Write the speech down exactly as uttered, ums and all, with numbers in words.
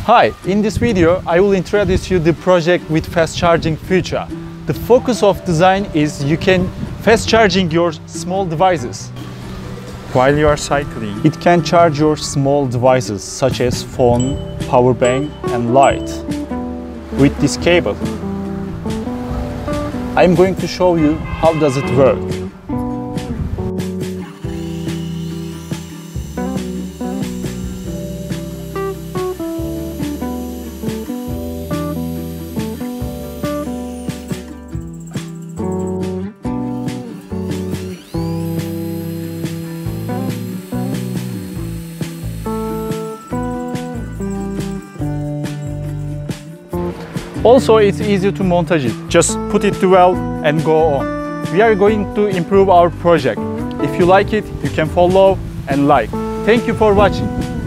Hi, in this video I will introduce you the project with fast charging feature. The focus of design is you can fast charging your small devices. While you are cycling, It can charge your small devices such as phone, power bank and light with this cable. I'm going to show you how does it work. Also, it's easy to montage it. Just put it to well and go on. We are going to improve our project. If you like it, you can follow and like. Thank you for watching.